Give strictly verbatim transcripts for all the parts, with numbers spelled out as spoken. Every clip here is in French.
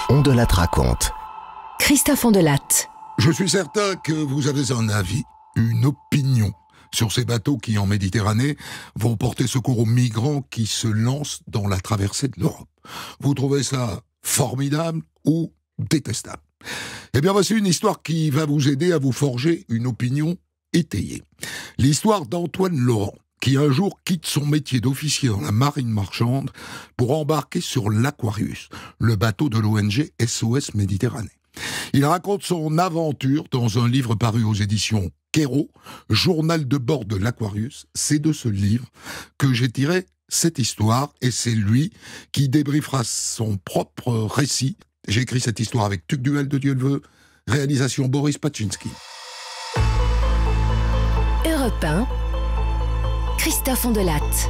Ondelatte raconte. Christophe Ondelatte. Je suis certain que vous avez un avis, une opinion sur ces bateaux qui, en Méditerranée, vont porter secours aux migrants qui se lancent dans la traversée de l'Europe. Vous trouvez ça formidable ou détestable? Eh bien, voici une histoire qui va vous aider à vous forger une opinion étayée. L'histoire d'Antoine Laurent, qui un jour quitte son métier d'officier dans la marine marchande pour embarquer sur l'Aquarius, le bateau de l'O N G S O S Méditerranée. Il raconte son aventure dans un livre paru aux éditions Kero, Journal de bord de l'Aquarius. C'est de ce livre que j'ai tiré cette histoire et c'est lui qui débriefera son propre récit. J'ai écrit cette histoire avec Tuc Duel de Dieu le veut, réalisation Boris Paczynski. Europe un, Christophe Ondelatte.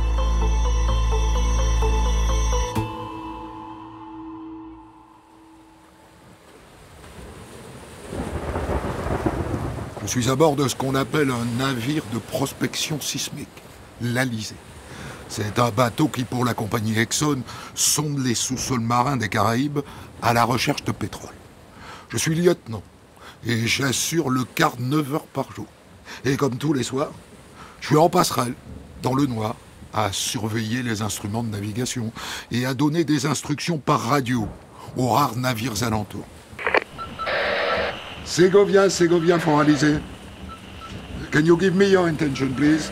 Je suis à bord de ce qu'on appelle un navire de prospection sismique, l'Alizé. C'est un bateau qui, pour la compagnie Exxon, sonde les sous-sols marins des Caraïbes à la recherche de pétrole. Je suis lieutenant et j'assure le quart neuf heures par jour. Et comme tous les soirs, je suis en passerelle, dans le noir, à surveiller les instruments de navigation et à donner des instructions par radio aux rares navires alentours. Ségovia, Ségovia for Alizé. Can you give me your intention, please?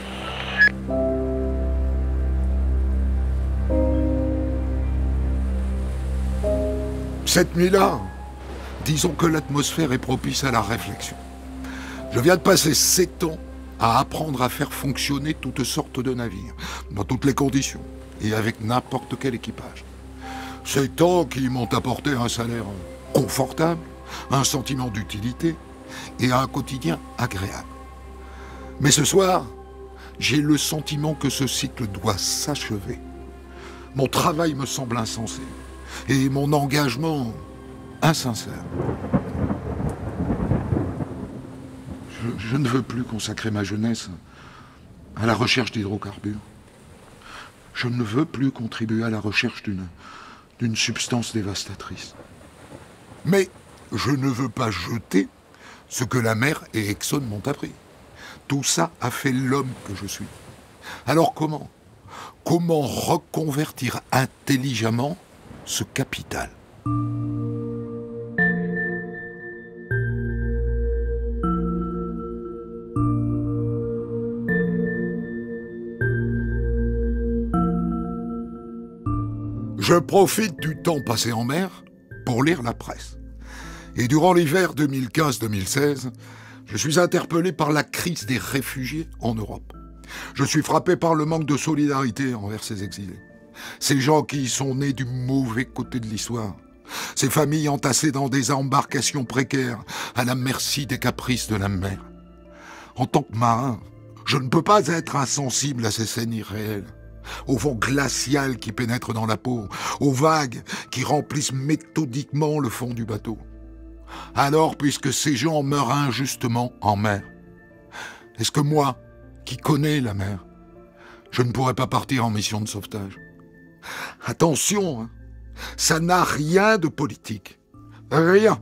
Cette nuit-là, disons que l'atmosphère est propice à la réflexion. Je viens de passer sept ans à apprendre à faire fonctionner toutes sortes de navires, dans toutes les conditions, et avec n'importe quel équipage. Sept ans qui m'ont apporté un salaire confortable, un sentiment d'utilité et un quotidien agréable. Mais ce soir, j'ai le sentiment que ce cycle doit s'achever. Mon travail me semble insensé et mon engagement insincère. Je, je ne veux plus consacrer ma jeunesse à la recherche d'hydrocarbures. Je ne veux plus contribuer à la recherche d'une, d'une substance dévastatrice. Mais je ne veux pas jeter ce que la mer et Exxon m'ont appris. Tout ça a fait l'homme que je suis. Alors comment Comment reconvertir intelligemment ce capital? Je profite du temps passé en mer pour lire la presse. Et durant l'hiver deux mille quinze deux mille seize, je suis interpellé par la crise des réfugiés en Europe. Je suis frappé par le manque de solidarité envers ces exilés. Ces gens qui sont nés du mauvais côté de l'histoire. Ces familles entassées dans des embarcations précaires, à la merci des caprices de la mer. En tant que marin, je ne peux pas être insensible à ces scènes irréelles. Au vent glacial qui pénètre dans la peau, aux vagues qui remplissent méthodiquement le fond du bateau. Alors, puisque ces gens meurent injustement en mer, est-ce que moi, qui connais la mer, je ne pourrais pas partir en mission de sauvetage? Attention, hein, ça n'a rien de politique. Rien.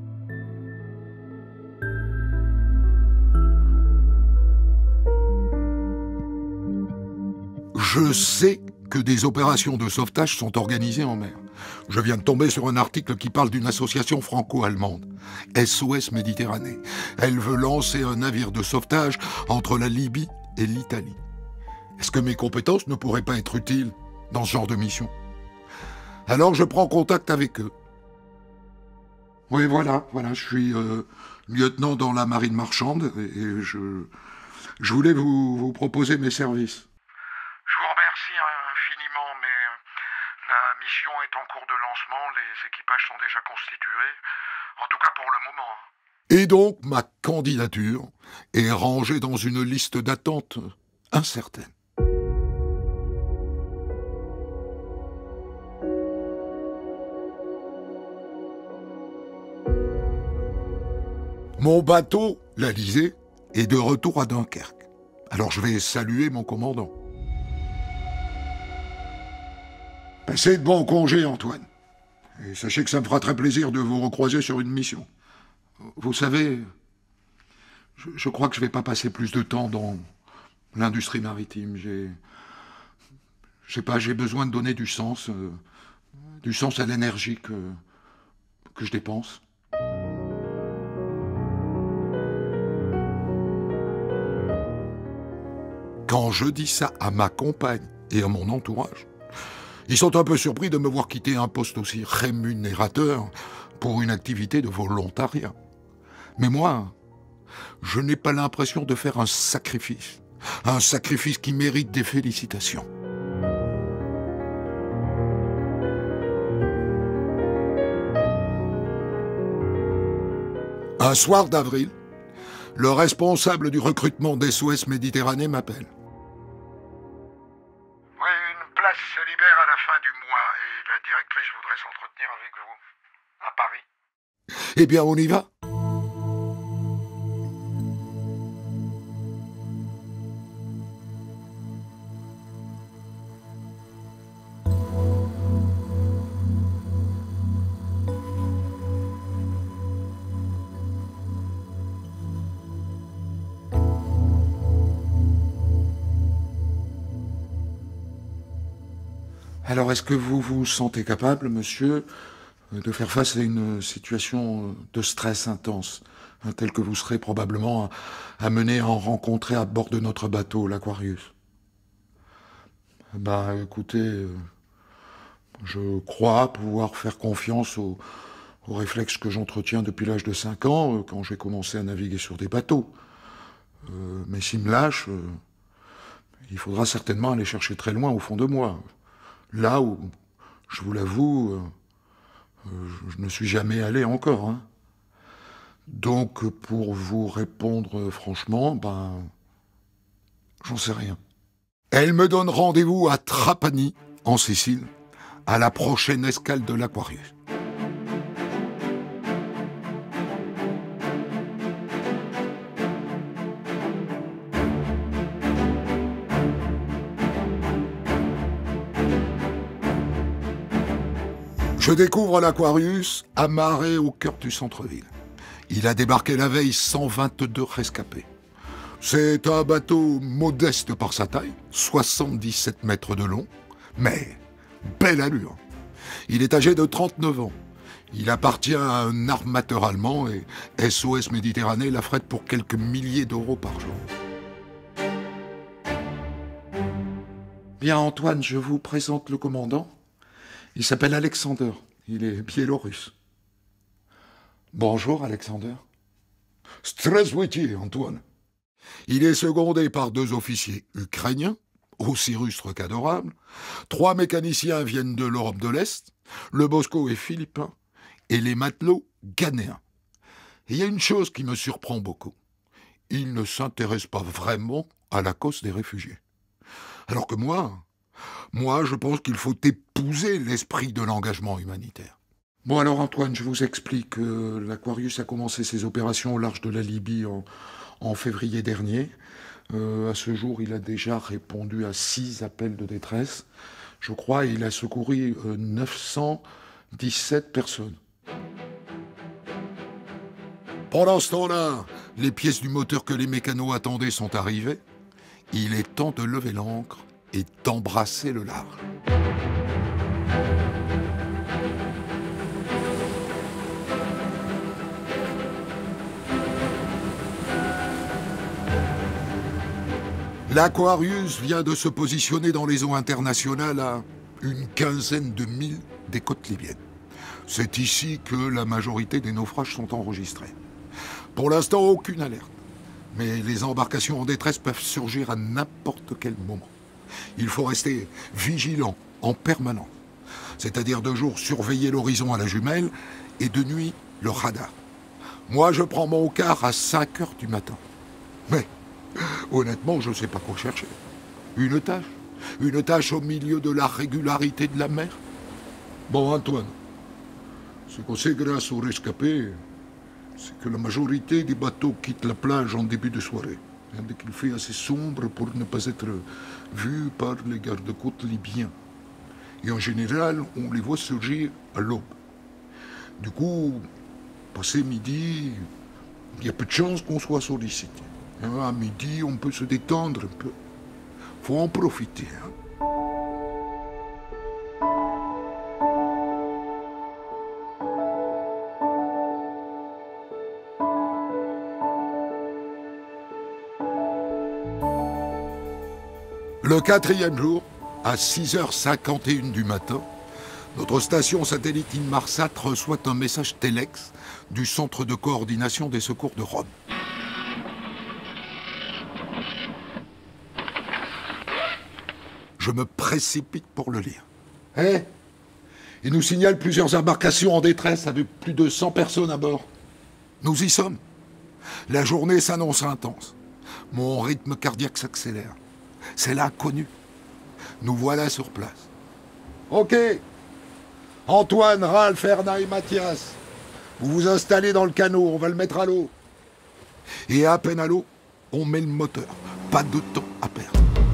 Je sais que des opérations de sauvetage sont organisées en mer. Je viens de tomber sur un article qui parle d'une association franco-allemande, S O S Méditerranée. Elle veut lancer un navire de sauvetage entre la Libye et l'Italie. Est-ce que mes compétences ne pourraient pas être utiles dans ce genre de mission? Alors je prends contact avec eux. Oui, voilà, voilà, je suis euh, lieutenant dans la marine marchande et, et je, je voulais vous, vous proposer mes services. Je vous remercie infiniment, mais la mission est en cours de lancement, les équipages sont déjà constitués, en tout cas pour le moment. Et donc, ma candidature est rangée dans une liste d'attente incertaine. Mon bateau, l'Alizé, est de retour à Dunkerque. Alors je vais saluer mon commandant. Passez de bons congés, Antoine. Et sachez que ça me fera très plaisir de vous recroiser sur une mission. Vous savez, je, je crois que je ne vais pas passer plus de temps dans l'industrie maritime. J'ai... Je sais pas, j'ai besoin de donner du sens, euh, du sens à l'énergie que, que je dépense. Quand je dis ça à ma compagne et à mon entourage, ils sont un peu surpris de me voir quitter un poste aussi rémunérateur pour une activité de volontariat. Mais moi, je n'ai pas l'impression de faire un sacrifice, un sacrifice qui mérite des félicitations. Un soir d'avril, le responsable du recrutement d'S O S Méditerranée m'appelle. Oui, une place se libère à la fin du mois et la directrice voudrait s'entretenir avec vous, à Paris. Eh bien, on y va. Alors, est-ce que vous vous sentez capable, monsieur, de faire face à une situation de stress intense, hein, telle que vous serez probablement amené à en rencontrer à bord de notre bateau, l'Aquarius? Ben, écoutez, euh, je crois pouvoir faire confiance aux, aux réflexes que j'entretiens depuis l'âge de cinq ans, euh, quand j'ai commencé à naviguer sur des bateaux. Euh, mais s'il me lâche, euh, il faudra certainement aller chercher très loin au fond de moi. Là où, je vous l'avoue, euh, je ne suis jamais allé encore. Hein. Donc, pour vous répondre franchement, ben, j'en sais rien. Elle me donne rendez-vous à Trapani, en Sicile, à la prochaine escale de l'Aquarius. Je découvre l'Aquarius amarré au cœur du centre-ville. Il a débarqué la veille cent vingt-deux rescapés. C'est un bateau modeste par sa taille, soixante-dix-sept mètres de long, mais belle allure. Il est âgé de trente-neuf ans. Il appartient à un armateur allemand et S O S Méditerranée l'affrète pour quelques milliers d'euros par jour. Bien Antoine, je vous présente le commandant. Il s'appelle Alexander, il est biélorusse. Bonjour Alexander. Здравствуйте, Antoine. Il est secondé par deux officiers ukrainiens, aussi rustres qu'adorables. Trois mécaniciens viennent de l'Europe de l'Est, le Bosco est philippin, et les matelots ghanéens. Et il y a une chose qui me surprend beaucoup. Ils ne s'intéressent pas vraiment à la cause des réfugiés. Alors que moi... Moi, je pense qu'il faut épouser l'esprit de l'engagement humanitaire. Bon, alors Antoine, je vous explique. Euh, L'Aquarius a commencé ses opérations au large de la Libye en, en février dernier. Euh, à ce jour, il a déjà répondu à six appels de détresse. Je crois il a secouru euh, neuf cent dix-sept personnes. Pendant ce temps-là, les pièces du moteur que les mécanos attendaient sont arrivées. Il est temps de lever l'ancre et d'embrasser le large. L'Aquarius vient de se positionner dans les eaux internationales à une quinzaine de milles des côtes libyennes. C'est ici que la majorité des naufrages sont enregistrés. Pour l'instant, aucune alerte. Mais les embarcations en détresse peuvent surgir à n'importe quel moment. Il faut rester vigilant en permanence. C'est-à-dire de jour surveiller l'horizon à la jumelle et de nuit le radar. Moi, je prends mon quart à cinq heures du matin. Mais, honnêtement, je ne sais pas quoi chercher. Une tâche. Une tâche au milieu de la régularité de la mer. Bon, Antoine, ce qu'on sait grâce aux rescapés, c'est que la majorité des bateaux quittent la plage en début de soirée. Dès qu'il fait assez sombre pour ne pas être vu par les gardes-côtes libyens. Et en général, on les voit surgir à l'aube. Du coup, passé midi, il y a peu de chances qu'on soit sollicité. Hein, à midi, on peut se détendre un peu. Faut en profiter. Hein. Le quatrième jour, à six heures cinquante et une du matin, notre station satellite Inmarsat reçoit un message Telex du Centre de coordination des secours de Rome. Je me précipite pour le lire. Hé hey, il nous signale plusieurs embarcations en détresse avec plus de cent personnes à bord. Nous y sommes. La journée s'annonce intense. Mon rythme cardiaque s'accélère. C'est l'inconnu. Nous voilà sur place. Ok. Antoine, Ralph, Erna et Mathias, vous vous installez dans le canot, on va le mettre à l'eau. Et à peine à l'eau, on met le moteur. Pas de temps à perdre.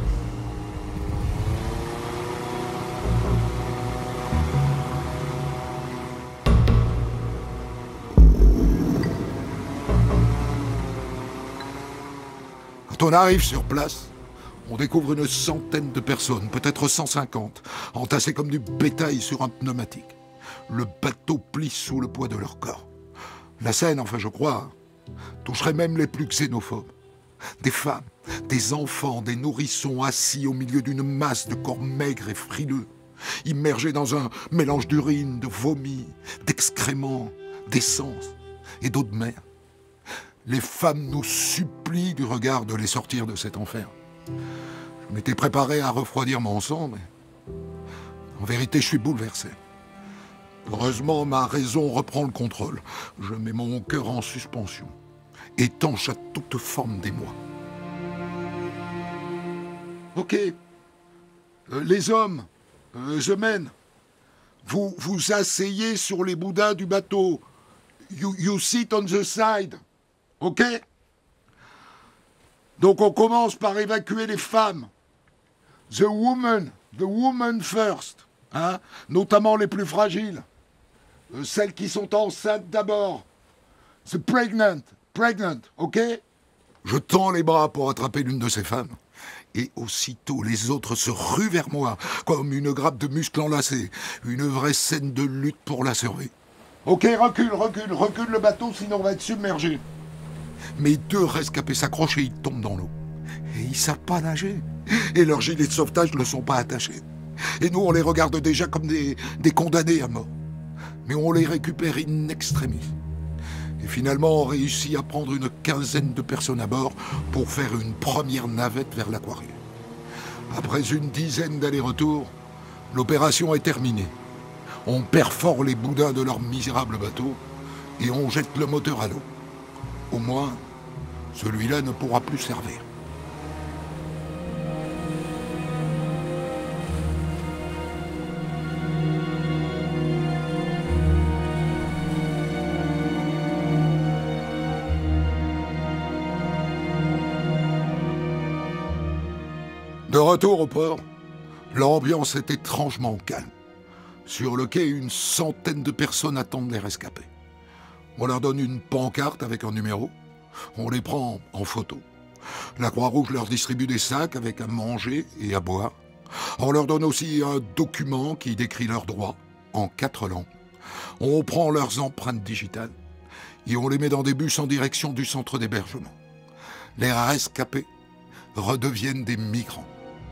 Quand on arrive sur place, on découvre une centaine de personnes, peut-être cent cinquante, entassées comme du bétail sur un pneumatique. Le bateau plie sous le poids de leur corps. La scène, enfin je crois, toucherait même les plus xénophobes. Des femmes, des enfants, des nourrissons assis au milieu d'une masse de corps maigres et frileux, immergés dans un mélange d'urine, de vomi, d'excréments, d'essence et d'eau de mer. Les femmes nous supplient du regard de les sortir de cet enfer. Je m'étais préparé à refroidir mon sang, mais en vérité, je suis bouleversé. Heureusement, ma raison reprend le contrôle. Je mets mon cœur en suspension, étanche à toute forme d'émoi. Ok, euh, les hommes, euh, je mène. Vous vous asseyez sur les boudins du bateau. You, you sit on the side. Ok? Donc on commence par évacuer les femmes. The woman, the woman first, hein, notamment les plus fragiles. Euh, celles qui sont enceintes d'abord. The pregnant, pregnant, ok? Je tends les bras pour attraper l'une de ces femmes. Et aussitôt les autres se ruent vers moi, comme une grappe de muscles enlacés. Une vraie scène de lutte pour la survie. Ok, recule, recule, recule le bateau, sinon on va être submergé. Mes deux rescapés s'accrochent et ils tombent dans l'eau. Et ils savent pas nager. Et leurs gilets de sauvetage ne sont pas attachés. Et nous, on les regarde déjà comme des, des condamnés à mort. Mais on les récupère in extremis. Et finalement, on réussit à prendre une quinzaine de personnes à bord pour faire une première navette vers l'aquarium. Après une dizaine d'allers-retours, l'opération est terminée. On perfore les boudins de leur misérable bateau et on jette le moteur à l'eau. Au moins, celui-là ne pourra plus servir. De retour au port, l'ambiance est étrangement calme. Sur le quai, une centaine de personnes attendent les rescapés. On leur donne une pancarte avec un numéro. On les prend en photo. La Croix-Rouge leur distribue des sacs avec à manger et à boire. On leur donne aussi un document qui décrit leurs droits en quatre langues. On prend leurs empreintes digitales et on les met dans des bus en direction du centre d'hébergement. Les rescapés redeviennent des migrants.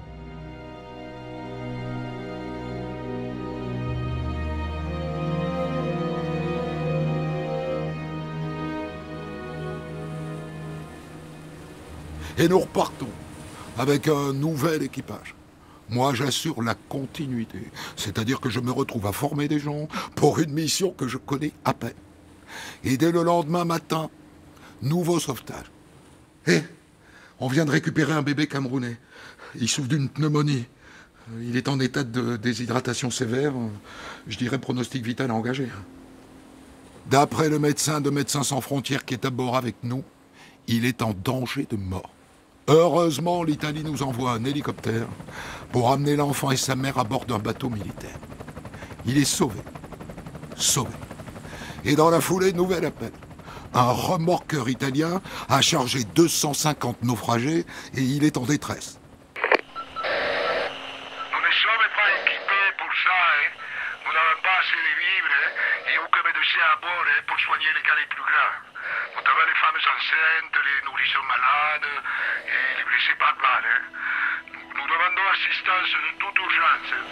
Et nous repartons avec un nouvel équipage. Moi, j'assure la continuité, c'est-à-dire que je me retrouve à former des gens pour une mission que je connais à peine. Et dès le lendemain matin, nouveau sauvetage. Et on vient de récupérer un bébé camerounais. Il souffre d'une pneumonie. Il est en état de déshydratation sévère. Je dirais pronostic vital engagé. D'après le médecin de Médecins sans frontières qui est à bord avec nous, il est en danger de mort. Heureusement, l'Italie nous envoie un hélicoptère pour amener l'enfant et sa mère à bord d'un bateau militaire. Il est sauvé. Sauvé. Et dans la foulée, nouvel appel. Un remorqueur italien a chargé deux cent cinquante naufragés et il est en détresse. Nous ne sommes pas équipés pour ça, hein. Nous n'avons pas assez de vivres, hein, et aucun médecin à bord, hein, pour soigner les cas les plus graves. Nous avons les femmes enceintes, les nourrissons malades et les blessés pas de mal. Hein. Nous, nous demandons assistance de toute urgence. Hein.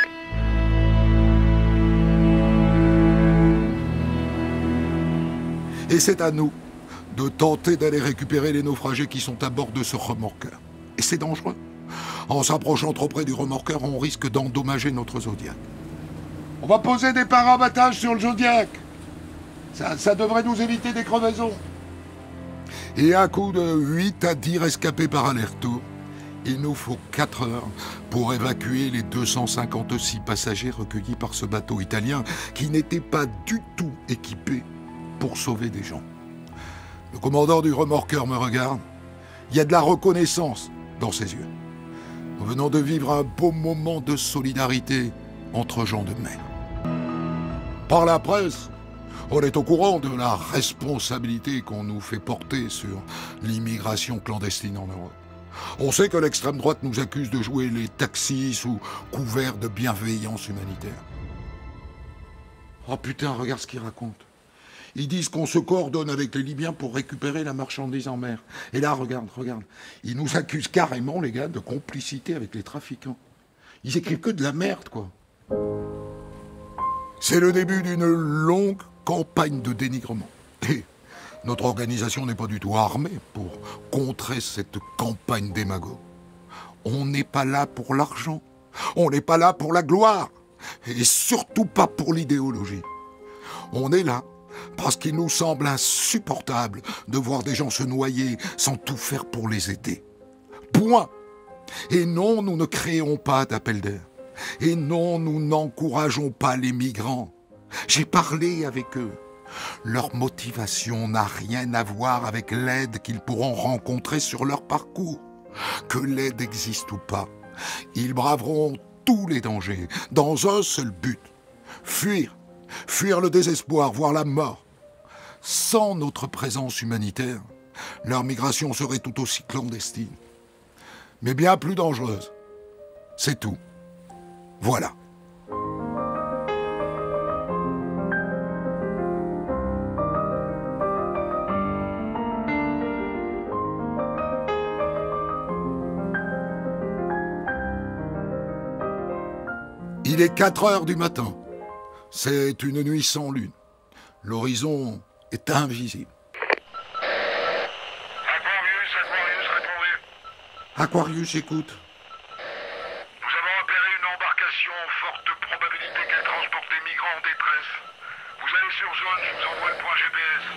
Et c'est à nous de tenter d'aller récupérer les naufragés qui sont à bord de ce remorqueur. Et c'est dangereux. En s'approchant trop près du remorqueur, on risque d'endommager notre Zodiac. On va poser des parabattages sur le Zodiac. Ça, ça devrait nous éviter des crevaisons. Et à coup de huit à dix rescapés par aller-retour, il nous faut quatre heures pour évacuer les deux cent cinquante-six passagers recueillis par ce bateau italien qui n'était pas du tout équipé pour sauver des gens. Le commandant du remorqueur me regarde. Il y a de la reconnaissance dans ses yeux. Nous venons de vivre un beau moment de solidarité entre gens de mer. Par la presse, on est au courant de la responsabilité qu'on nous fait porter sur l'immigration clandestine en Europe. On sait que l'extrême droite nous accuse de jouer les taxis sous couvert de bienveillance humanitaire. Oh putain, regarde ce qu'ils racontent. Ils disent qu'on se coordonne avec les Libyens pour récupérer la marchandise en mer. Et là, regarde, regarde. Ils nous accusent carrément, les gars, de complicité avec les trafiquants. Ils écrivent que de la merde, quoi. C'est le début d'une longue campagne de dénigrement. Et notre organisation n'est pas du tout armée pour contrer cette campagne démagogue. On n'est pas là pour l'argent. On n'est pas là pour la gloire. Et surtout pas pour l'idéologie. On est là parce qu'il nous semble insupportable de voir des gens se noyer sans tout faire pour les aider. Point. Et non, nous ne créons pas d'appel d'air. Et non, nous n'encourageons pas les migrants. J'ai parlé avec eux. Leur motivation n'a rien à voir avec l'aide qu'ils pourront rencontrer sur leur parcours. Que l'aide existe ou pas, ils braveront tous les dangers dans un seul but. Fuir. Fuir le désespoir, voire la mort. Sans notre présence humanitaire, leur migration serait tout aussi clandestine. Mais bien plus dangereuse. C'est tout. Voilà. Il est quatre heures du matin. C'est une nuit sans lune. L'horizon est invisible. Aquarius, Aquarius, répondez. Aquarius, écoute. Nous avons repéré une embarcation forte probabilité qu'elle transporte des migrants en détresse. Vous allez sur zone, je vous envoie le point G P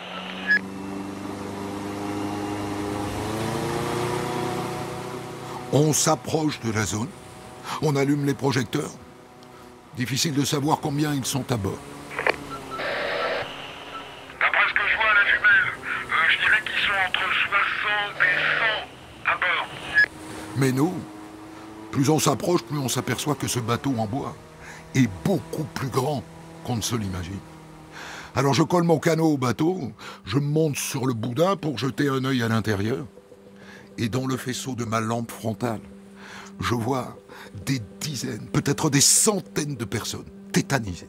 S. On s'approche de la zone. On allume les projecteurs. Difficile de savoir combien ils sont à bord. D'après ce que je vois à la jumelle, euh, je dirais qu'ils sont entre soixante et cent à bord. Mais nous, plus on s'approche, plus on s'aperçoit que ce bateau en bois est beaucoup plus grand qu'on ne se l'imagine. Alors je colle mon canot au bateau, je monte sur le boudin pour jeter un œil à l'intérieur. Et dans le faisceau de ma lampe frontale, je vois des dizaines, peut-être des centaines de personnes tétanisées.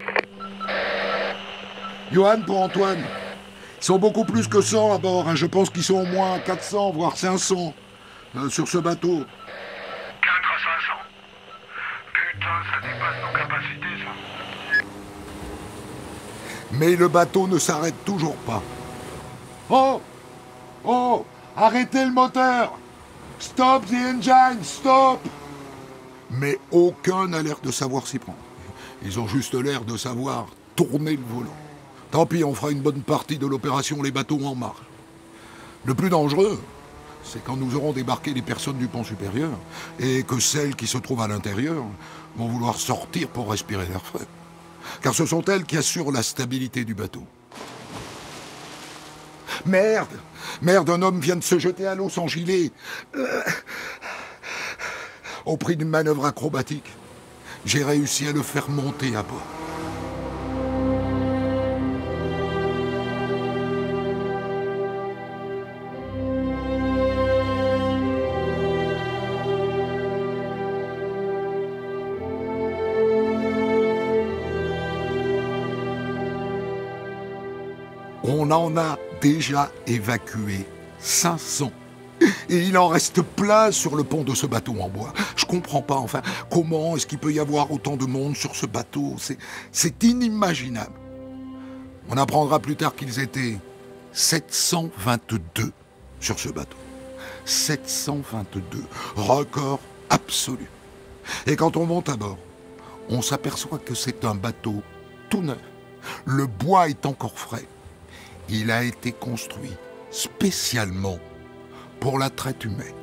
Johan, pour Antoine, ils sont beaucoup plus que cent à bord. Hein. Je pense qu'ils sont au moins quatre cents, voire cinq cents euh, sur ce bateau. quatre à cinq cents. Putain, ça dépasse nos capacités, ça. Mais le bateau ne s'arrête toujours pas. Oh! Oh! Arrêtez le moteur! Stop the engine! Stop! Mais aucun n'a l'air de savoir s'y prendre. Ils ont juste l'air de savoir tourner le volant. Tant pis, on fera une bonne partie de l'opération Les Bateaux en marche. Le plus dangereux, c'est quand nous aurons débarqué les personnes du pont supérieur et que celles qui se trouvent à l'intérieur vont vouloir sortir pour respirer l'air frais. Car ce sont elles qui assurent la stabilité du bateau. Merde! Merde, un homme vient de se jeter à l'eau sans gilet. Euh, au prix d'une manœuvre acrobatique, j'ai réussi à le faire monter à bord. On en a déjà évacué cinq cents. Et il en reste plein sur le pont de ce bateau en bois. Je comprends pas, enfin, comment est-ce qu'il peut y avoir autant de monde sur ce bateau? C'est, c'est inimaginable. On apprendra plus tard qu'ils étaient sept cent vingt-deux sur ce bateau. sept cent vingt-deux, record absolu. Et quand on monte à bord, on s'aperçoit que c'est un bateau tout neuf. Le bois est encore frais. Il a été construit spécialement pour la traite humaine.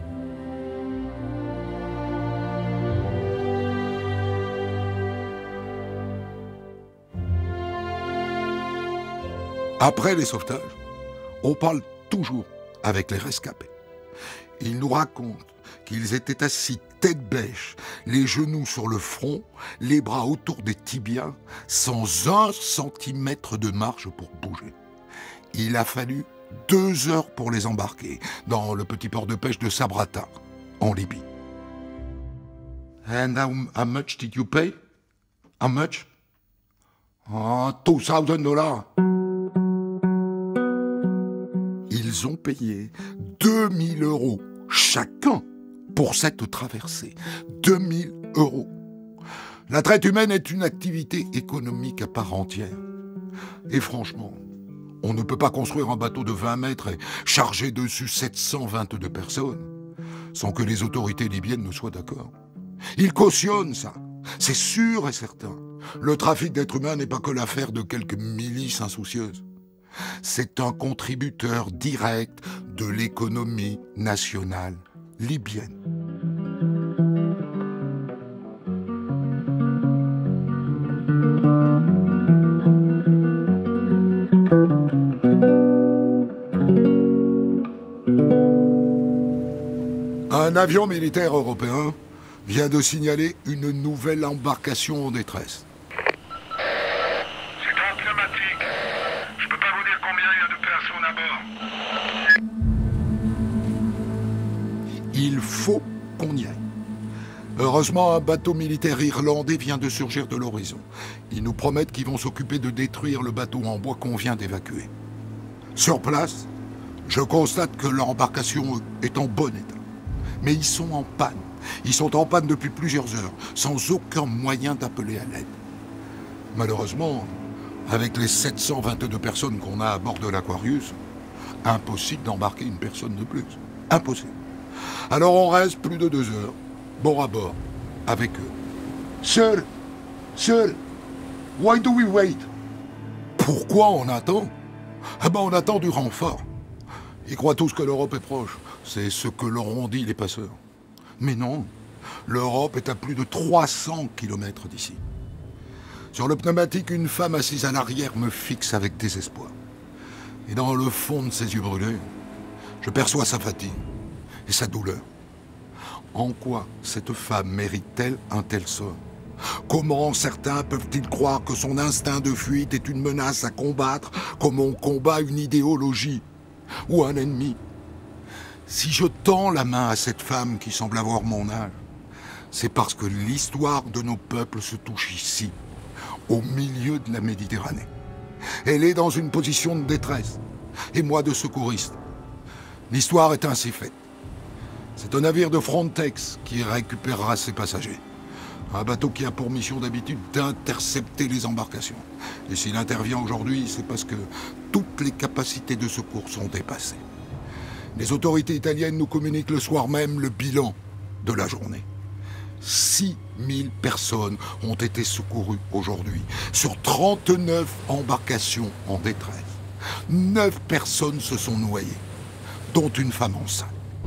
Après les sauvetages, on parle toujours avec les rescapés. Ils nous racontent qu'ils étaient assis tête bêche, les genoux sur le front, les bras autour des tibias, sans un centimètre de marge pour bouger. Il a fallu deux heures pour les embarquer dans le petit port de pêche de Sabrata, en Libye. And how, how much did you pay? How much? Oh, two thousand dollars. Ils ont payé deux mille euros chacun pour cette traversée. deux mille euros. La traite humaine est une activité économique à part entière. Et franchement, on ne peut pas construire un bateau de vingt mètres et charger dessus sept cent vingt-deux personnes sans que les autorités libyennes ne soient d'accord. Ils cautionnent ça, c'est sûr et certain. Le trafic d'êtres humains n'est pas que l'affaire de quelques milices insoucieuses. C'est un contributeur direct de l'économie nationale libyenne. Un avion militaire européen vient de signaler une nouvelle embarcation en détresse. C'est un pneumatique. Je peux pas vous dire combien il y a de personnes à bord. Il faut qu'on y aille. Heureusement, un bateau militaire irlandais vient de surgir de l'horizon. Ils nous promettent qu'ils vont s'occuper de détruire le bateau en bois qu'on vient d'évacuer. Sur place, je constate que l'embarcation est en bon état. Mais ils sont en panne. Ils sont en panne depuis plusieurs heures, sans aucun moyen d'appeler à l'aide. Malheureusement, avec les sept cent vingt-deux personnes qu'on a à bord de l'Aquarius, impossible d'embarquer une personne de plus. Impossible. Alors on reste plus de deux heures, bord à bord, avec eux. Sir, sir, why do we wait? Pourquoi on attend? Ah ben on attend du renfort. Ils croient tous que l'Europe est proche. C'est ce que leur ont dit les passeurs. Mais non, l'Europe est à plus de trois cents kilomètres d'ici. Sur le pneumatique, une femme assise à l'arrière me fixe avec désespoir. Et dans le fond de ses yeux brûlés, je perçois sa fatigue et sa douleur. En quoi cette femme mérite-t-elle un tel sort? Comment certains peuvent-ils croire que son instinct de fuite est une menace à combattre comme on combat une idéologie ou un ennemi? Si je tends la main à cette femme qui semble avoir mon âge, c'est parce que l'histoire de nos peuples se touche ici, au milieu de la Méditerranée. Elle est dans une position de détresse, et moi de secouriste. L'histoire est ainsi faite. C'est un navire de Frontex qui récupérera ses passagers. Un bateau qui a pour mission d'habitude d'intercepter les embarcations. Et s'il intervient aujourd'hui, c'est parce que toutes les capacités de secours sont dépassées. Les autorités italiennes nous communiquent le soir même le bilan de la journée. six mille personnes ont été secourues aujourd'hui sur trente-neuf embarcations en détresse. neuf personnes se sont noyées, dont une femme enceinte.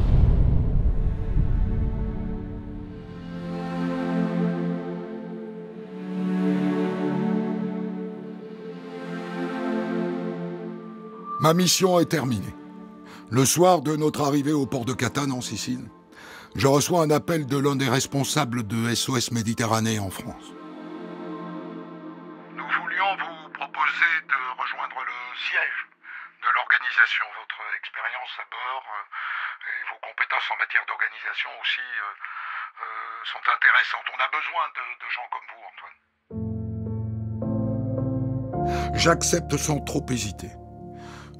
Ma mission est terminée. Le soir de notre arrivée au port de Catane, en Sicile, je reçois un appel de l'un des responsables de S O S Méditerranée en France. Nous voulions vous proposer de rejoindre le siège de l'organisation. Votre expérience à bord euh, et vos compétences en matière d'organisation aussi euh, euh, sont intéressantes. On a besoin de, de gens comme vous, Antoine. J'accepte sans trop hésiter.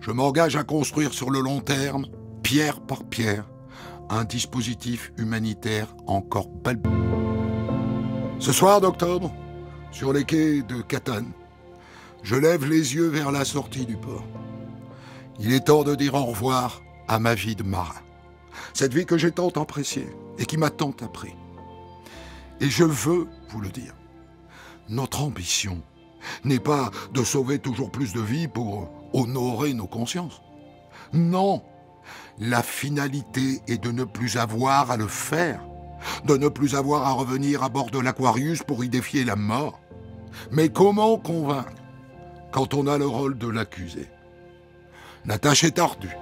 Je m'engage à construire sur le long terme, pierre par pierre, un dispositif humanitaire encore balbutiant. Ce soir d'octobre, sur les quais de Catane, je lève les yeux vers la sortie du port. Il est temps de dire au revoir à ma vie de marin. Cette vie que j'ai tant appréciée et qui m'a tant appris. Et je veux vous le dire, notre ambition n'est pas de sauver toujours plus de vies pour honorer nos consciences. Non, la finalité est de ne plus avoir à le faire, de ne plus avoir à revenir à bord de l'Aquarius pour y défier la mort. Mais comment convaincre quand on a le rôle de l'accusé? La tâche est ardue.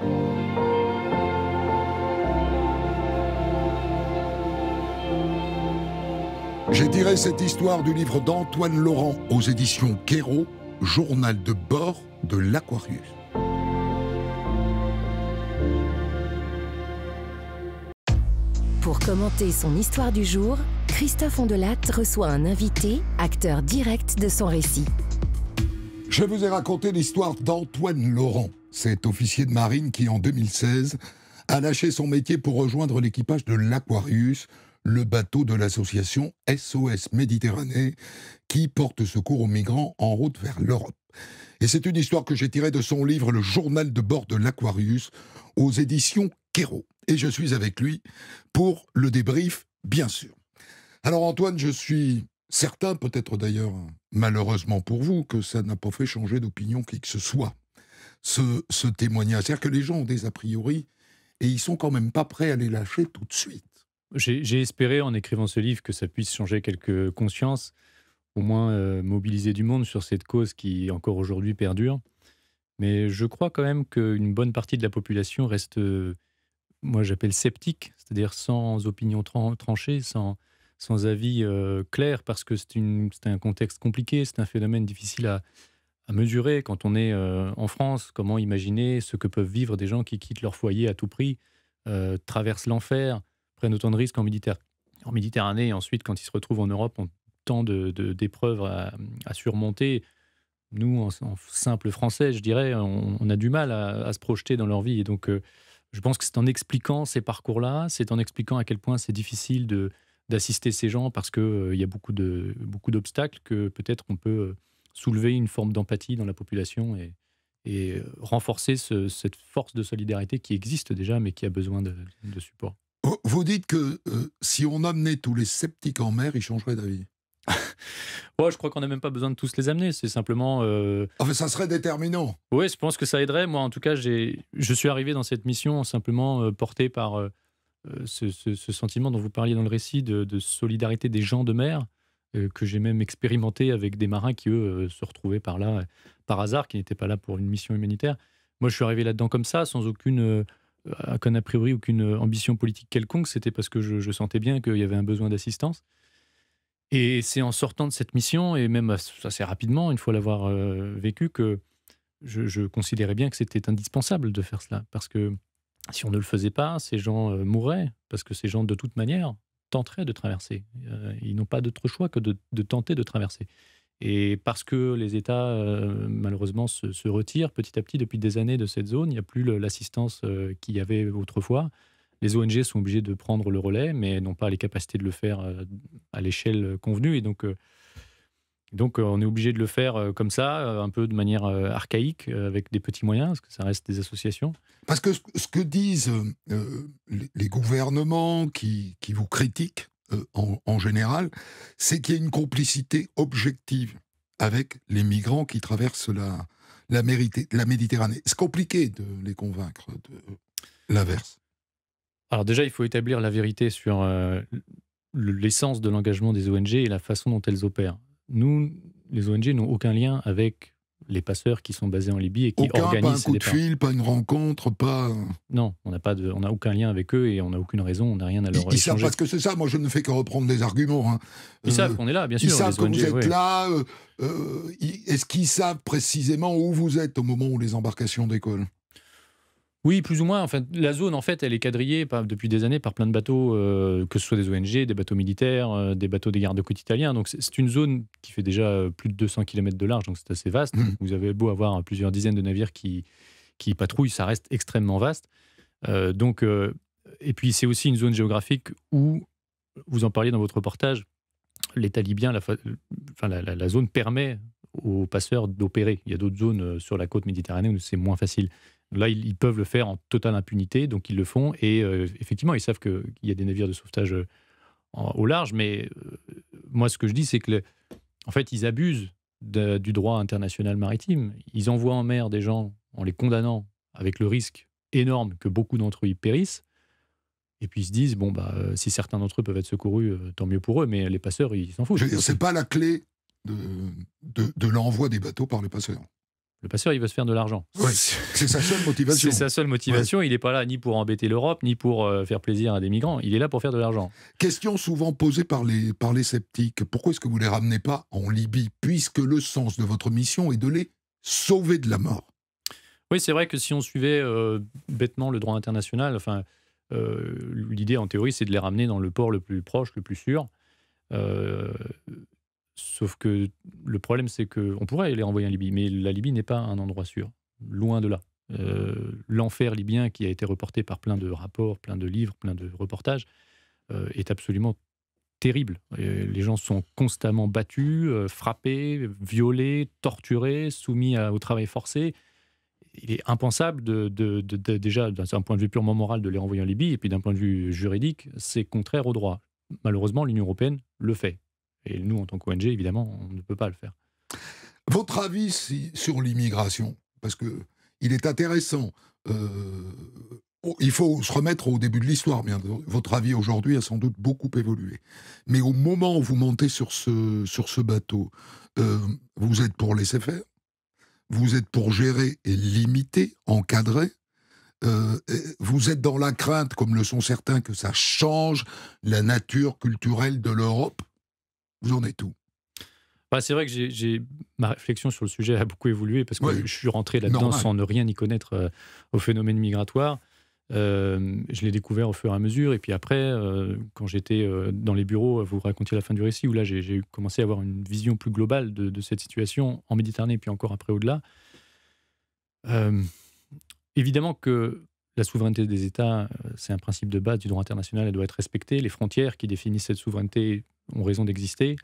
J'ai tiré cette histoire du livre d'Antoine Laurent aux éditions Quérault, Journal de bord de l'Aquarius. Pour commenter son histoire du jour, Christophe Ondelat reçoit un invité, acteur direct de son récit. Je vous ai raconté l'histoire d'Antoine Laurent, cet officier de marine qui, en deux mille seize, a lâché son métier pour rejoindre l'équipage de l'Aquarius, le bateau de l'association S O S Méditerranée qui porte secours aux migrants en route vers l'Europe. Et c'est une histoire que j'ai tirée de son livre « Le journal de bord de l'Aquarius » aux éditions Quérault. Et je suis avec lui pour le débrief, bien sûr. Alors Antoine, je suis certain, peut-être d'ailleurs malheureusement pour vous, que ça n'a pas fait changer d'opinion qui que ce soit, ce, ce témoignage. C'est-à-dire que les gens ont des a priori et ils sont quand même pas prêts à les lâcher tout de suite. J'ai espéré, en écrivant ce livre, que ça puisse changer quelques consciences, au moins euh, mobiliser du monde sur cette cause qui, encore aujourd'hui, perdure. Mais je crois quand même qu'une bonne partie de la population reste, euh, moi j'appelle sceptique, c'est-à-dire sans opinion tran tranchée, sans, sans avis euh, clair, parce que c'est un contexte compliqué, c'est un phénomène difficile à, à mesurer. Quand on est euh, en France, comment imaginer ce que peuvent vivre des gens qui quittent leur foyer à tout prix, euh, traversent l'enfer, prennent autant de risques en, Méditer en Méditerranée, et ensuite, quand ils se retrouvent en Europe, ont tant d'épreuves à, à surmonter. Nous, en, en simple français, je dirais, on, on a du mal à, à se projeter dans leur vie. Et donc, euh, je pense que c'est en expliquant ces parcours-là, c'est en expliquant à quel point c'est difficile d'assister ces gens parce qu'il euh, y a beaucoup de, beaucoup d'obstacles que peut-être on peut soulever une forme d'empathie dans la population et, et renforcer ce, cette force de solidarité qui existe déjà, mais qui a besoin de, de support. Vous dites que euh, si on amenait tous les sceptiques en mer, ils changeraient d'avis. Ouais, je crois qu'on n'a même pas besoin de tous les amener. C'est simplement. Euh... Enfin, ça serait déterminant. Oui, je pense que ça aiderait. Moi, en tout cas, je suis arrivé dans cette mission simplement euh, porté par euh, ce, ce, ce sentiment dont vous parliez dans le récit de, de solidarité des gens de mer, euh, que j'ai même expérimenté avec des marins qui, eux, euh, se retrouvaient par là, euh, par hasard, qui n'étaient pas là pour une mission humanitaire. Moi, je suis arrivé là-dedans comme ça, sans aucune. Euh, a priori aucune ambition politique quelconque, c'était parce que je, je sentais bien qu'il y avait un besoin d'assistance. Et c'est en sortant de cette mission, et même assez rapidement, une fois l'avoir euh, vécu, que je, je considérais bien que c'était indispensable de faire cela. Parce que si on ne le faisait pas, ces gens euh, mourraient, parce que ces gens, de toute manière, tenteraient de traverser. Euh, ils n'ont pas d'autre choix que de, de tenter de traverser. Et parce que les États, euh, malheureusement, se, se retirent petit à petit depuis des années de cette zone, il n'y a plus l'assistance euh, qu'il y avait autrefois. Les O N G sont obligés de prendre le relais, mais n'ont pas les capacités de le faire euh, à l'échelle convenue. Et donc, euh, donc euh, on est obligé de le faire euh, comme ça, euh, un peu de manière euh, archaïque, euh, avec des petits moyens, parce que ça reste des associations. Parce que ce que disent euh, les, les gouvernements qui, qui vous critiquent, Euh, en, en général, c'est qu'il y a une complicité objective avec les migrants qui traversent la, la, mérité, la Méditerranée. C'est compliqué de les convaincre de l'inverse. Alors déjà, il faut établir la vérité sur euh, l'essence de l'engagement des O N G et la façon dont elles opèrent. Nous, les O N G n'ont aucun lien avec les passeurs qui sont basés en Libye et qui aucun, organisent pas un coup de fil, pas une rencontre, pas... Non, on n'a pas de, on n'a aucun lien avec eux et on n'a aucune raison, on n'a rien à leur ils, ils savent parce que c'est ça, moi je ne fais que reprendre des arguments. Hein. Ils euh, savent qu'on est là, bien sûr. Ils savent que O N G, vous êtes ouais. là. Euh, euh, Est-ce qu'ils savent précisément où vous êtes au moment où les embarcations décollent? Oui, plus ou moins. Enfin, la zone, en fait, elle est quadrillée par, depuis des années par plein de bateaux, euh, que ce soit des O N G, des bateaux militaires, euh, des bateaux des gardes-côtes italiens. Donc, c'est une zone qui fait déjà plus de deux cents kilomètres de large, donc c'est assez vaste. Mmh. Vous avez beau avoir plusieurs dizaines de navires qui, qui patrouillent, ça reste extrêmement vaste. Euh, donc, euh, et puis c'est aussi une zone géographique où, vous en parliez dans votre reportage, l'État libyen, la, enfin, la, la, la zone permet aux passeurs d'opérer. Il y a d'autres zones sur la côte méditerranéenne où c'est moins facile. Là, ils, ils peuvent le faire en totale impunité, donc ils le font. Et euh, effectivement, ils savent qu'il y a des navires de sauvetage en, au large. Mais euh, moi, ce que je dis, c'est que, le, en fait, ils abusent de, du droit international maritime. Ils envoient en mer des gens en les condamnant avec le risque énorme que beaucoup d'entre eux y périssent. Et puis ils se disent, bon, bah, euh, si certains d'entre eux peuvent être secourus, euh, tant mieux pour eux, mais les passeurs, ils s'en foutent. Ce n'est pas la clé de, de, de l'envoi des bateaux par les passeurs. Le passeur, il veut se faire de l'argent. Ouais, c'est sa seule motivation. C'est sa seule motivation. Ouais. Il n'est pas là ni pour embêter l'Europe, ni pour euh, faire plaisir à des migrants. Il est là pour faire de l'argent. Question souvent posée par les, par les sceptiques. Pourquoi est-ce que vous ne les ramenez pas en Libye, puisque le sens de votre mission est de les sauver de la mort? Oui, c'est vrai que si on suivait euh, bêtement le droit international, enfin, euh, l'idée en théorie, c'est de les ramener dans le port le plus proche, le plus sûr. Euh, sauf que le problème, c'est qu'on pourrait les renvoyer en Libye, mais la Libye n'est pas un endroit sûr. Loin de là. Euh, l'enfer libyen qui a été reporté par plein de rapports, plein de livres, plein de reportages, euh, est absolument terrible. Et les gens sont constamment battus, euh, frappés, violés, torturés, soumis à, au travail forcé. Il est impensable, de, de, de, de, déjà d'un point de vue purement moral, de les renvoyer en Libye, et puis d'un point de vue juridique, c'est contraire au droit. Malheureusement, l'Union européenne le fait. Et nous, en tant qu'O N G, évidemment, on ne peut pas le faire. Votre avis si, sur l'immigration, parce que il est intéressant. Euh, il faut se remettre au début de l'histoire. Bien, votre avis aujourd'hui a sans doute beaucoup évolué. Mais au moment où vous montez sur ce, sur ce bateau, euh, vous êtes pour laisser faire? Vous êtes pour gérer et limiter, encadrer. Euh, vous êtes dans la crainte, comme le sont certains, que ça change la nature culturelle de l'Europe. Vous en êtes où? Bah, c'est vrai que j'ai, j'ai... ma réflexion sur le sujet a beaucoup évolué parce que ouais, je suis rentré là-dedans normal. Sans ne rien y connaître euh, au phénomène migratoire. Euh, je l'ai découvert au fur et à mesure. Et puis après, euh, quand j'étais euh, dans les bureaux, vous racontiez la fin du récit, où là, j'ai, j'ai commencé à avoir une vision plus globale de, de cette situation en Méditerranée, et puis encore après au-delà. Euh, évidemment que la souveraineté des États, c'est un principe de base du droit international, elle doit être respectée. Les frontières qui définissent cette souveraineté ont raison d'exister.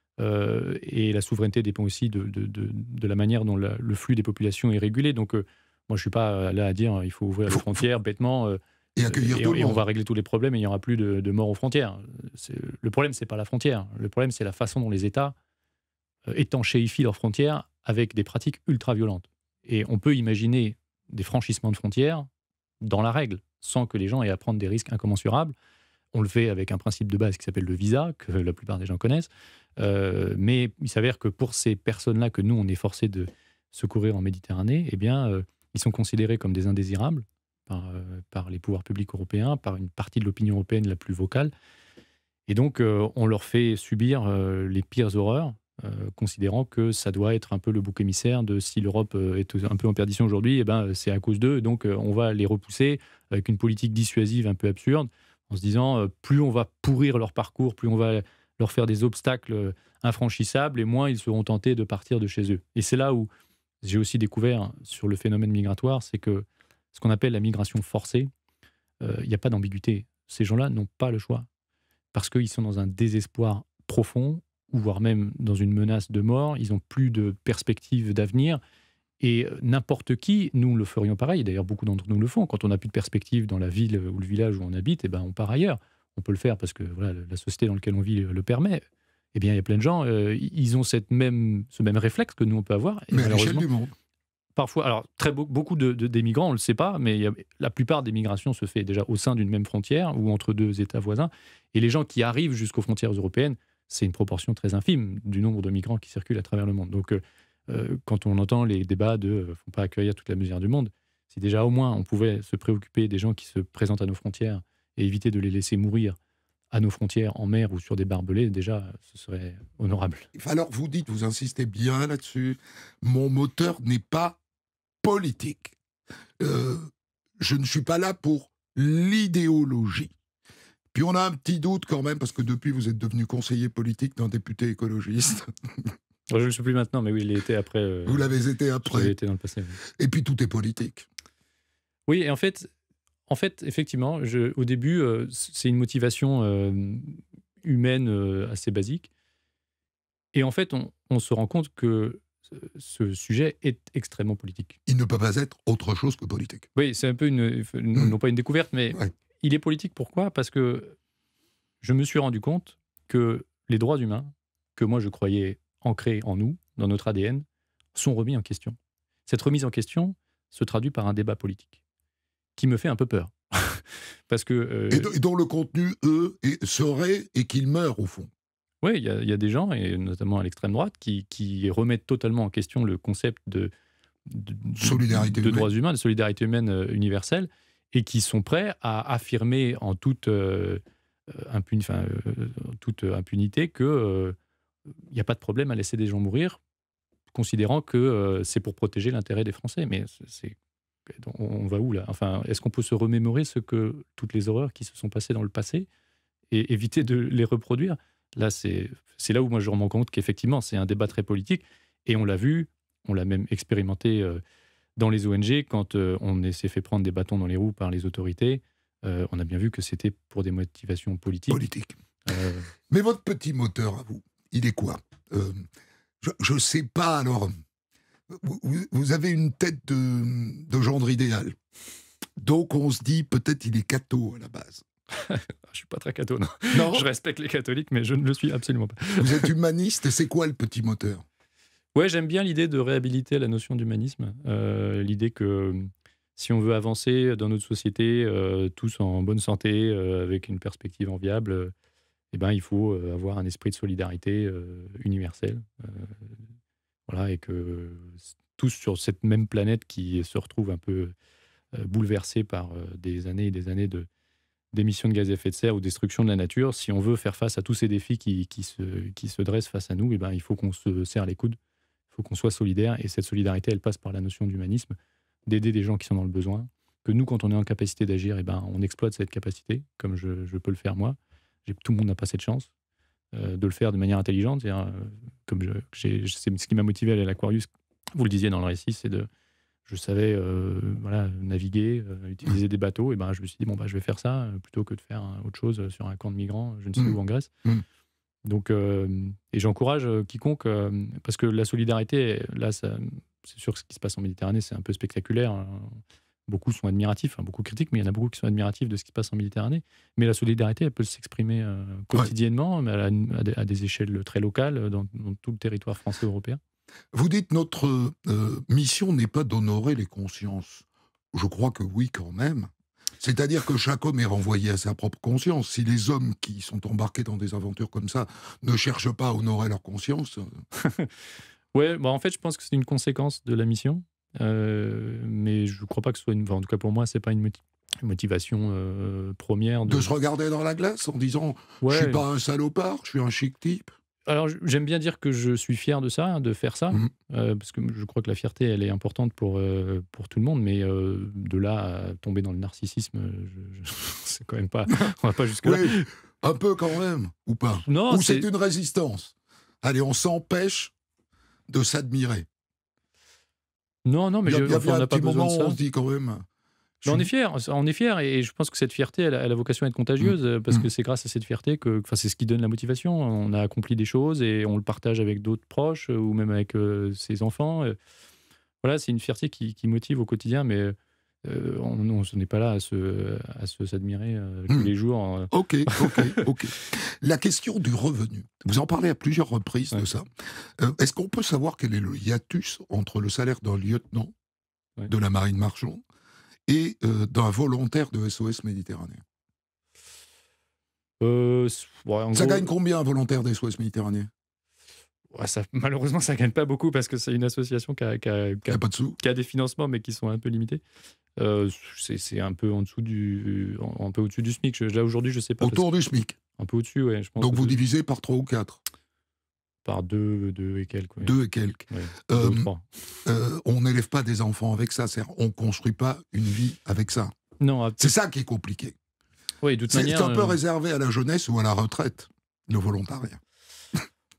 Euh, et la souveraineté dépend aussi de, de, de, de la manière dont la, le flux des populations est régulé. Donc, euh, moi, je ne suis pas là à dire il faut ouvrir les frontières bêtement euh, et, accueillir et, tout le et monde. On va régler tous les problèmes et il n'y aura plus de, de morts aux frontières. C'est, le problème, ce n'est pas la frontière. Le problème, c'est la façon dont les États euh, étanchéifient leurs frontières avec des pratiques ultra-violentes. Et on peut imaginer des franchissements de frontières dans la règle, sans que les gens aient à prendre des risques incommensurables. On le fait avec un principe de base qui s'appelle le visa, que la plupart des gens connaissent. Euh, mais il s'avère que pour ces personnes-là que nous, on est forcés de secourir en Méditerranée, eh bien, euh, ils sont considérés comme des indésirables par, euh, par les pouvoirs publics européens, par une partie de l'opinion européenne la plus vocale. Et donc, euh, on leur fait subir euh, les pires horreurs, euh, considérant que ça doit être un peu le bouc émissaire de si l'Europe est un peu en perdition aujourd'hui, eh ben, c'est à cause d'eux. Donc, euh, on va les repousser avec une politique dissuasive un peu absurde, en se disant euh, plus on va pourrir leur parcours, plus on va leur faire des obstacles infranchissables, et moins ils seront tentés de partir de chez eux. Et c'est là où j'ai aussi découvert sur le phénomène migratoire, c'est que ce qu'on appelle la migration forcée, il euh, n'y a pas d'ambiguïté. Ces gens-là n'ont pas le choix, parce qu'ils sont dans un désespoir profond, ou voire même dans une menace de mort, ils n'ont plus de perspective d'avenir, et n'importe qui, nous le ferions pareil, d'ailleurs beaucoup d'entre nous le font, quand on n'a plus de perspective dans la ville ou le village où on habite, eh ben on part ailleurs. On peut le faire parce que voilà, la société dans laquelle on vit le permet. Eh bien, il y a plein de gens, euh, ils ont cette même, ce même réflexe que nous, on peut avoir. Et mais à l'échelle du monde. Parfois, alors, très beau, beaucoup de, de, des migrants, on ne le sait pas, mais il y a, la plupart des migrations se fait déjà au sein d'une même frontière ou entre deux États voisins. Et les gens qui arrivent jusqu'aux frontières européennes, c'est une proportion très infime du nombre de migrants qui circulent à travers le monde. Donc, euh, quand on entend les débats de euh, « faut pas accueillir toute la misère du monde », si déjà au moins on pouvait se préoccuper des gens qui se présentent à nos frontières et éviter de les laisser mourir à nos frontières, en mer ou sur des barbelés, déjà, ce serait honorable. Alors, vous dites, vous insistez bien là-dessus, mon moteur n'est pas politique. Euh, je ne suis pas là pour l'idéologie. Puis on a un petit doute quand même, parce que depuis, vous êtes devenu conseiller politique d'un député écologiste. Je ne le suis plus maintenant, mais oui, il l'ai été après. Euh, vous l'avez été après. Je l'ai été dans le passé. Oui. Et puis tout est politique. Oui, et en fait, en fait effectivement, je, au début, euh, c'est une motivation euh, humaine euh, assez basique. Et en fait, on, on se rend compte que ce, ce sujet est extrêmement politique. Il ne peut pas être autre chose que politique. Oui, c'est un peu une, une Mmh. non pas une découverte, mais Ouais. il est politique. Pourquoi? Parce que je me suis rendu compte que les droits humains, que moi je croyais ancrés en nous, dans notre A D N, sont remis en question. Cette remise en question se traduit par un débat politique qui me fait un peu peur. Parce que... euh, Et, de- et dont le contenu, eux, est- serait et qu'ils meurent, au fond. Oui, il y, a- il y a des gens, et notamment à l'extrême droite, qui, qui remettent totalement en question le concept de, de, de- Solidarité de humaine. droits humains, de solidarité humaine euh, universelle, et qui sont prêts à affirmer en toute, euh, impuni- enfin, euh, en toute impunité qu'il n'y a pas de problème à laisser des gens mourir, considérant que euh, c'est pour protéger l'intérêt des Français. Mais c'est, c'est- on on va où là? Enfin, est-ce qu'on peut se remémorer ce que, toutes les horreurs qui se sont passées dans le passé et éviter de les reproduire? Là, c'est c'est là où moi je me rends compte qu'effectivement, c'est un débat très politique. Et on l'a vu, on l'a même expérimenté euh, dans les O N G, quand euh, on est- s'est fait prendre des bâtons dans les roues par les autorités. Euh, on a bien vu que c'était pour des motivations politiques. Politique. Euh, Mais votre petit moteur, à vous, il est quoi? Euh, Je ne sais pas, alors... Vous, vous- vous avez une tête de, de gendre idéal. Donc on se dit, peut-être il est catho à la base. je ne suis pas très catho, non. Non, Je respecte les catholiques, mais je ne le suis absolument pas. vous êtes humaniste, et c'est quoi le petit moteur? Ouais, j'aime bien l'idée de réhabiliter la notion d'humanisme. Euh, l'idée que euh, si on veut avancer dans notre société, euh, tous en bonne santé, euh, avec une perspective enviable, euh, eh ben, il faut euh, avoir un esprit de solidarité euh, universel. Euh, voilà, et que s- tous sur cette même planète qui se retrouve un peu euh, bouleversée par euh, des années et des années de, d'émissions de gaz à effet de serre ou destruction de la nature, si on veut faire face à tous ces défis qui, qui, se, qui se dressent face à nous, eh ben, il faut qu'on se serre les coudes. Il faut qu'on soit solidaire, et cette solidarité, elle passe par la notion d'humanisme, d'aider des gens qui sont dans le besoin, que nous, quand on est en capacité d'agir, eh ben, on exploite cette capacité, comme je, je peux le faire moi. J'ai- Tout le monde n'a pas cette chance euh, de le faire de manière intelligente. C'est-à-dire, euh, comme je, j'ai- c'est ce qui m'a motivé à aller à l'Aquarius, vous le disiez dans le récit, c'est de... Je savais euh, voilà, naviguer, euh, utiliser des bateaux, et ben, je me suis dit, bon, bah, je vais faire ça, euh, plutôt que de faire euh, autre chose sur un camp de migrants, je ne sais Mmh. où, en Grèce. Mmh. Donc, euh, et j'encourage euh, quiconque, euh, parce que la solidarité, là, ça- c'est sûr que ce qui se passe en Méditerranée, c'est un peu spectaculaire. hein. Beaucoup sont admiratifs, hein, beaucoup critiques, mais il y en a beaucoup qui sont admiratifs de ce qui se passe en Méditerranée. Mais la solidarité, elle peut s'exprimer euh, quotidiennement, mais à, la- à des, à des échelles très locales, euh, dans, dans tout le territoire français européen. Vous dites notre euh, mission n'est pas d'honorer les consciences. Je crois que oui, quand même. C'est-à-dire que chaque homme est renvoyé à sa propre conscience. Si les hommes qui sont embarqués dans des aventures comme ça ne cherchent pas à honorer leur conscience, euh, Ouais, bah en fait, je pense que c'est une conséquence de la mission. Euh, mais je ne crois pas que ce soit une. Enfin, en tout cas, pour moi, c'est pas une moti- motivation euh, première. De, de se regarder dans la glace en disant Ouais. je suis pas un salopard, je suis un chic type. Alors, j- j'aime bien dire que je suis fier de ça, de faire ça, Mhm. euh, parce que je crois que la fierté, elle est importante pour, euh, pour tout le monde, mais euh, de là à tomber dans le narcissisme, je, je- c'est quand même pas. On va pas jusque-là. Oui, un peu quand même, ou pas? Non, Ou c'est c'est- une résistance. Allez, on s'empêche de s'admirer. non, non, mais Il y a, je- il y a enfin, bien on un n'a pas petit besoin moment de où on ça. se dit quand même... je Mais on suis- est fier, on est fier, et je pense que cette fierté, elle, a elle a vocation à être contagieuse, euh, parce Mm. que c'est grâce à cette fierté que, enfin, c'est ce qui donne la motivation. On a accompli des choses et on le partage avec d'autres proches, euh, ou même avec euh, ses enfants. Euh, Voilà, c'est une fierté qui, qui motive au quotidien, mais euh, on on- on n'est pas là à se, à se s'admirer euh, tous Mm. les jours. euh. Ok, ok, ok. La question du revenu. Vous en parlez à plusieurs reprises de Ouais. ça. Euh, Est-ce qu'on peut savoir quel est le hiatus entre le salaire d'un lieutenant Ouais. de la marine marchande et euh, d'un volontaire de S O S Méditerranée? Euh, c- ouais, en Ça gros, gagne combien un volontaire d'S O S Méditerranée? ouais, ça, malheureusement, ça gagne pas beaucoup parce que c'est une association qui a, qui a- Il qui n'y a- a pas de sous. qui a des financements, mais qui sont un peu limités. Euh, c'est c'est un peu en dessous du, un peu au-dessus du SMIC. Je- Là aujourd'hui, je sais pas. parce Autour du SMIC. Un peu au-dessus, ouais. Je pense Donc que vous c'est divisez par trois ou quatre. par deux, deux et quelques. Ouais. Deux et quelques. Ouais, Euh, deux ou trois. Euh, on n'élève pas des enfants avec ça. C'est-à-dire, on ne construit pas une vie avec ça. Non, ah, C'est ça qui est compliqué. oui, de toute C'est manière. un peu euh, réservé à la jeunesse ou à la retraite, le volontariat.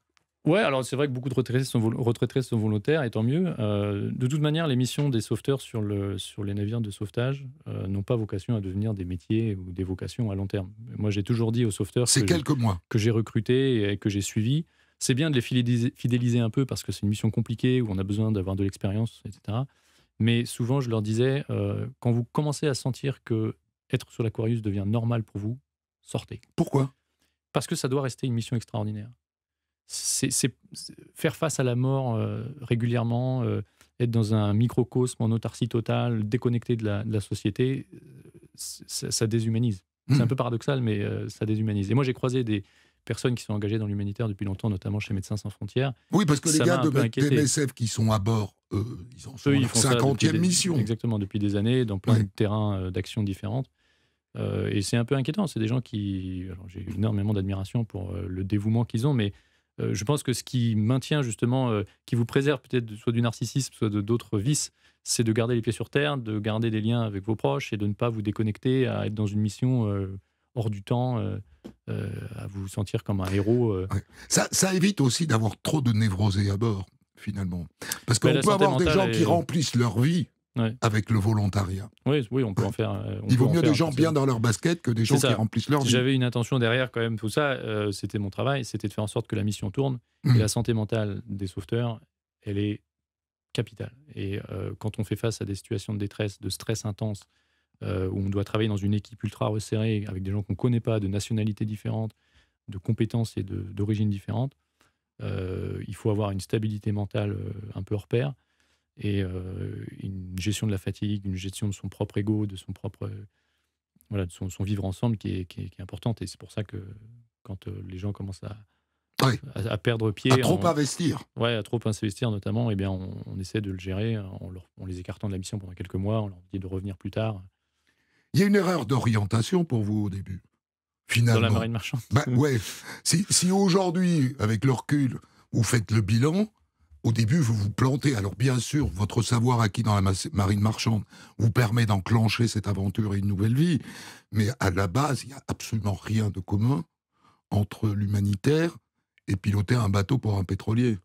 Ouais, alors c'est vrai que beaucoup de retraités sont, vol- retraités sont volontaires, et tant mieux. Euh, de toute manière, les missions des sauveteurs sur, le, sur les navires de sauvetage euh, n'ont pas vocation à devenir des métiers ou des vocations à long terme. Moi, j'ai toujours dit aux sauveteurs C'est que, je- quelques mois. que j'ai recrutés et que j'ai suivis, c'est bien de les fidéliser, fidéliser un peu parce que c'est une mission compliquée où on a besoin d'avoir de l'expérience, et cetera. Mais souvent, je leur disais, euh, quand vous commencez à sentir que être sur l'Aquarius devient normal pour vous, sortez. Pourquoi? Parce que ça doit rester une mission extraordinaire. C'est c'est- c'est- faire face à la mort euh, régulièrement, euh, être dans un microcosme en autarcie totale, déconnecté de la, de la société, euh, c'est- ça, ça déshumanise. C'est un Hmm. peu paradoxal, mais euh, ça déshumanise. Et moi, j'ai croisé des personnes qui sont engagées dans l'humanitaire depuis longtemps, notamment chez Médecins sans frontières. Oui, parce que les Ça gars m'a un de peu M- inquiété. M S F qui sont à bord, eux, ils en sont Eux, à ils leur font ça depuis cinquantième des, mission. exactement, depuis des années, dans plein Ouais. de terrains euh, d'action différentes. Euh, et c'est un peu inquiétant. C'est des gens qui. Alors, j'ai énormément d'admiration pour euh, le dévouement qu'ils ont, mais euh, je pense que ce qui maintient justement, euh, qui vous préserve peut-être de- soit du narcissisme, soit de d'autres vices, c'est de garder les pieds sur terre, de garder des liens avec vos proches et de ne pas vous déconnecter, à être dans une mission euh, hors du temps, euh, euh, à vous sentir comme un héros. euh. Ouais. Ça, ça évite aussi d'avoir trop de névrosés à bord, finalement. Parce Mais qu'on la peut santé avoir des gens mentale qui est- remplissent leur vie Ouais. avec le volontariat. Oui, oui, on peut Ouais. en faire. euh, on Il peut vaut en mieux faire des gens un bien dans leur basket que des gens C'est qui ça. remplissent leur Si vie. j'avais une intention derrière, quand même, tout ça, euh, c'était mon travail, c'était de faire en sorte que la mission tourne. Mm. Et la santé mentale des sauveteurs, elle est capitale. Et euh, quand on fait face à des situations de détresse, de stress intense, euh, où on doit travailler dans une équipe ultra resserrée, avec des gens qu'on ne connaît pas, de nationalités différentes, de compétences et de- d'origines différentes, euh, il faut avoir une stabilité mentale euh, un peu hors pair et euh, une gestion de la fatigue, une gestion de son propre ego, de son propre euh, voilà, de son, son vivre ensemble qui est, qui est, qui est importante. Et c'est pour ça que quand euh, les gens commencent à, Ouais. à, à perdre pied, À trop on- investir. ouais, à trop investir notamment, eh bien, on, on essaie de le gérer en, leur- en les écartant de la mission pendant quelques mois, on leur dit de revenir plus tard Il y a une erreur d'orientation pour vous au début, dans finalement. la marine marchande. Bah, ouais. Si, si aujourd'hui, avec le recul, vous faites le bilan, au début, vous vous plantez. Alors, bien sûr, votre savoir acquis dans la mas- marine marchande vous permet d'enclencher cette aventure et une nouvelle vie. Mais à la base, il n'y a absolument rien de commun entre l'humanitaire et piloter un bateau pour un pétrolier.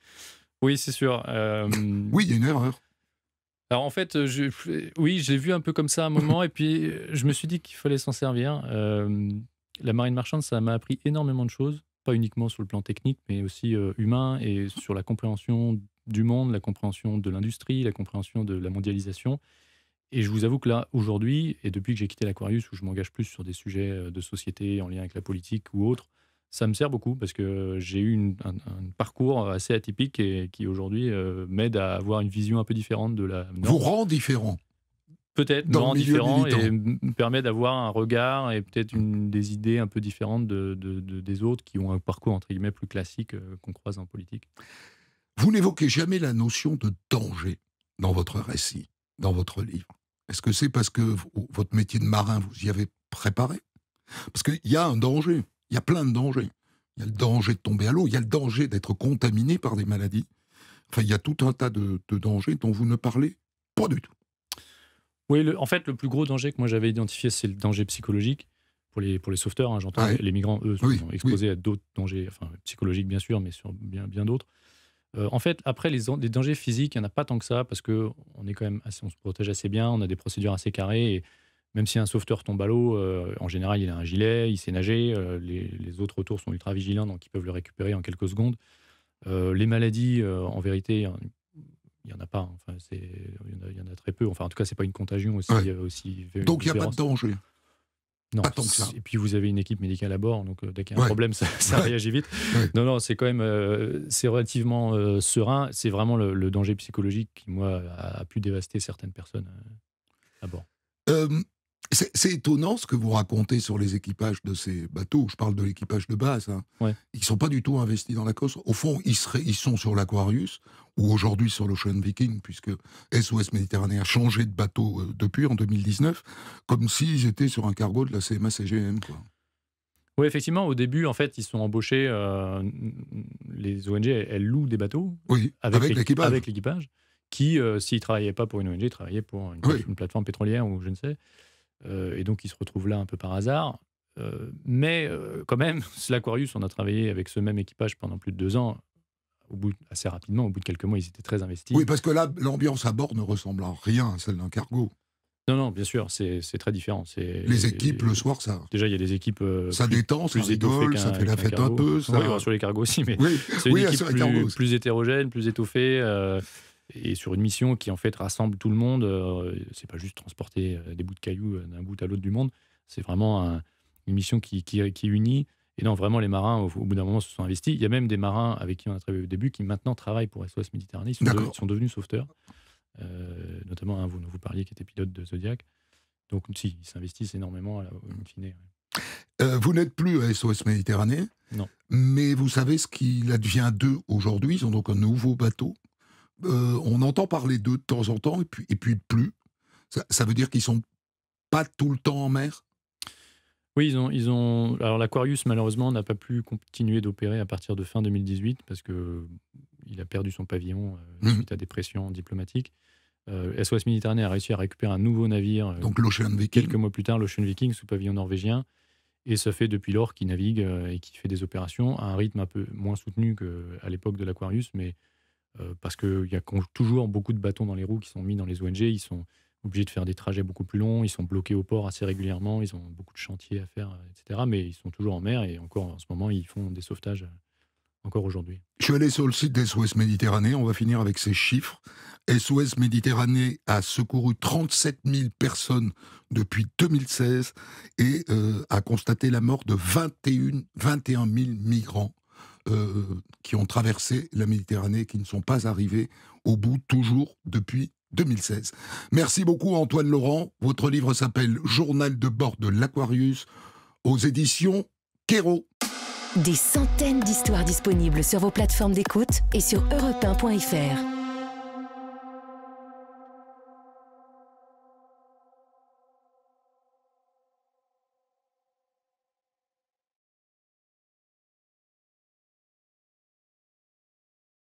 Oui, c'est sûr. Euh, Oui, il y a une erreur. Alors en fait, je, oui, je l'ai vu un peu comme ça à un moment, et puis euh, je me suis dit qu'il fallait s'en servir. Euh, la marine marchande, ça m'a appris énormément de choses, pas uniquement sur le plan technique, mais aussi euh, humain, et sur la compréhension du monde, la compréhension de l'industrie, la compréhension de la mondialisation. Et je vous avoue que là, aujourd'hui, et depuis que j'ai quitté l'Aquarius, où je m'engage plus sur des sujets euh, de société en lien avec la politique ou autre, ça me sert beaucoup parce que j'ai eu une- un, un parcours assez atypique et qui aujourd'hui euh, m'aide à avoir une vision un peu différente de la Vous norme. rend différent. Peut-être me dans le rend milieu différent militant. et m- me permet d'avoir un regard et peut-être une, des idées un peu différentes de, de- de- des autres qui ont un parcours entre guillemets plus classique euh, qu'on croise en politique. Vous n'évoquez jamais la notion de danger dans votre récit, dans votre livre. Est-ce que c'est parce que v- votre métier de marin, vous y avez préparé? Parce qu'il y a un danger, il y a plein de dangers. Il y a le danger de tomber à l'eau, il y a le danger d'être contaminé par des maladies. Enfin, il y a tout un tas de, de dangers dont vous ne parlez pas du tout. Oui, le- en fait, le plus gros danger que moi j'avais identifié, c'est le danger psychologique pour les, pour les sauveteurs. Hein, j'entends, Ouais. les migrants, eux, sont Oui, exposés à d'autres dangers, enfin psychologiques bien sûr, mais sur bien, bien d'autres. Euh, en fait, après, les, les dangers physiques, il n'y en a pas tant que ça, parce qu'on est quand même assez, on se protège assez bien, on a des procédures assez carrées, et même si un sauveteur tombe à l'eau, euh, en général, il a un gilet, il sait nager, euh, les, les autres autour sont ultra vigilants, donc ils peuvent le récupérer en quelques secondes. Euh, les maladies, euh, en vérité, il n'y en a pas. Enfin, c'est, il, y en a, il y en a très peu. Enfin, en tout cas, c'est pas une contagion aussi. Ouais. euh, aussi Donc il n'y a pas de féroce. danger. Non. pas tant que ça. Et puis vous avez une équipe médicale à bord, donc euh, dès qu'il y a un Ouais. problème, ça, ça Ouais. réagit vite. Ouais. Non, non, c'est quand même, euh, c'est relativement euh, serein. C'est vraiment le, le danger psychologique qui, moi, a, a pu dévaster certaines personnes euh, à bord. Euh, c'est, c'est étonnant ce que vous racontez sur les équipages de ces bateaux. Je parle de l'équipage de base. Hein. Ouais. Ils ne sont pas du tout investis dans la cause. Au fond, ils, seraient, ils sont sur l'Aquarius, ou aujourd'hui sur l'Ocean Viking, puisque S O S Méditerranée a changé de bateau euh, depuis, en deux mille dix-neuf, comme s'ils étaient sur un cargo de la C M A C G M. Quoi. Oui, effectivement, au début, en fait, ils sont embauchés. euh, les O N G, elles, elles louent des bateaux Oui, avec, avec l'équi- l'équipage. avec l'équipage, qui, euh, s'ils ne travaillaient pas pour une O N G, travaillaient pour une, Oui. une plateforme pétrolière ou je ne sais. Euh, et donc, ils se retrouvent là un peu par hasard. Euh, mais euh, quand même, l'Aquarius, on a travaillé avec ce même équipage pendant plus de deux ans. au bout, assez rapidement, au bout de quelques mois, ils étaient très investis. Oui, parce que là, l'ambiance à bord ne ressemble à rien à celle d'un cargo. Non, non, bien sûr, c'est très différent. Les équipes, le soir, ça... Déjà, il y a des équipes euh, ça plus, détend, ça plus rigole, ça fait la fête un peu. Ça... Oui, sur les cargos aussi, mais oui, c'est une oui, équipe plus, plus hétérogène, plus étoffée, euh, et sur une mission qui, en fait, rassemble tout le monde. Euh, c'est pas juste transporter des bouts de cailloux d'un bout à l'autre du monde, c'est vraiment un, une mission qui, qui, qui unit. Et non, vraiment, les marins, au, au bout d'un moment, se sont investis. Il y a même des marins avec qui on a travaillé au début qui maintenant travaillent pour S O S Méditerranée. Ils sont, de, ils sont devenus sauveteurs. Euh, notamment un, vous, vous parliez, qui était pilote de Zodiac. Donc, si, ils s'investissent énormément à la, in fine. Ouais. Euh, vous n'êtes plus à S O S Méditerranée. Non. Mais vous savez ce qu'il advient d'eux aujourd'hui. Ils ont donc un nouveau bateau. Euh, on entend parler d'eux de temps en temps, et puis, et puis plus. Ça, ça veut dire qu'ils sont pas tout le temps en mer? Oui, ils ont, ils ont... Alors, l'Aquarius, malheureusement, n'a pas pu continuer d'opérer à partir de fin deux mille dix-huit, parce qu'il a perdu son pavillon euh, mmh. suite à des pressions diplomatiques. Euh, S O S Méditerranée a réussi à récupérer un nouveau navire euh, donc l'Ocean Viking, quelques mois plus tard, l'Ocean Viking, sous pavillon norvégien, et ça fait depuis lors qu'il navigue euh, et qu'il fait des opérations à un rythme un peu moins soutenu qu'à l'époque de l'Aquarius, mais euh, parce qu'il y a toujours beaucoup de bâtons dans les roues qui sont mis dans les O N G, ils sont obligés de faire des trajets beaucoup plus longs, ils sont bloqués au port assez régulièrement, ils ont beaucoup de chantiers à faire, et cetera. Mais ils sont toujours en mer, et encore en ce moment, ils font des sauvetages encore aujourd'hui. Je suis allé sur le site d'S O S Méditerranée, on va finir avec ces chiffres. S O S Méditerranée a secouru trente-sept mille personnes depuis deux mille seize et euh, a constaté la mort de vingt et un mille migrants euh, qui ont traversé la Méditerranée, qui ne sont pas arrivés au bout toujours depuis deux mille seize. Merci beaucoup Antoine Laurent. Votre livre s'appelle « Journal de bord de l'Aquarius » aux éditions Kero. Des centaines d'histoires disponibles sur vos plateformes d'écoute et sur europe un point F R.